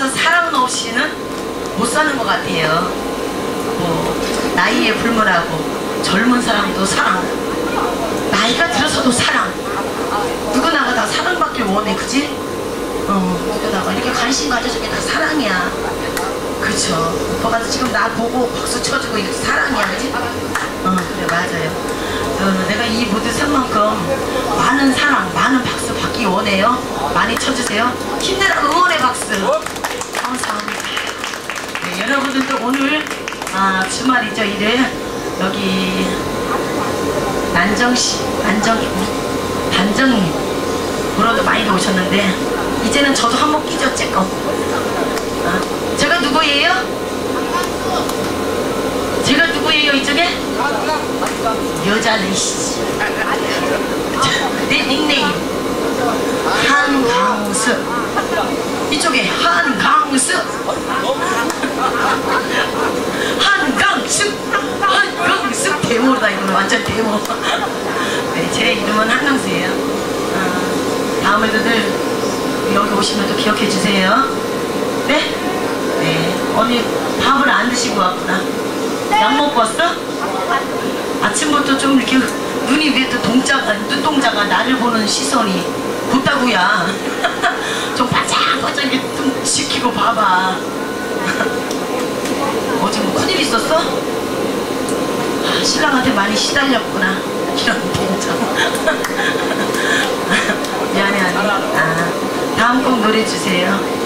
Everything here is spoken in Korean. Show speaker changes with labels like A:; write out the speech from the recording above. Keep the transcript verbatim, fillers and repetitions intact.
A: 사랑 없이는 못 사는 것 같아요. 뭐 나이에 불문하고 젊은 사람도 사랑, 나이가 들어서도 사랑. 누구나가 다 사랑받길 원해, 그지? 어, 누구나가 이렇게 관심 가져주는 게 다 사랑이야. 그쵸? 오빠가 지금 나 보고 박수 쳐주고 이렇게 사랑이야, 그지? 어, 그래, 맞아요. 어, 내가 이 무대 쓴 만큼 많은 사랑, 많은 박수 받기 원해요. 많이 쳐주세요. 힘내라 응원의 박수. 감사합니다. 네, 여러분들도 오늘 아, 주말이죠, 일요일. 여기 난정씨, 난정이, 단정님 보러도 많이 오셨는데 이제는 저도 한몫 끼죠, 쬐끔. 아, 제가 누구예요? 제가 누구예요, 이쪽에? 여자는 씨. 내 닉네임 한강수. 이쪽에 한강수. 한강수. 한강수. 데모다, 이거는 완전 데모. 네, 제 이름은 한강수예요. 어, 다음에도들 여기 오시면 또 기억해 주세요. 네? 네. 언니 밥을 안 드시고 왔구나. 약 먹고 왔어? 아침부터 좀 이렇게 눈이 왜 또 동자가, 눈동자가 나를 보는 시선이 곧다구야. 좀 반짝반짝하게 좀 지키고 봐봐. 어제 뭐 큰일 있었어? 아, 신랑한테 많이 시달렸구나. 이런 동자. 미안해, 언니. 아, 다음 곡 노래 주세요.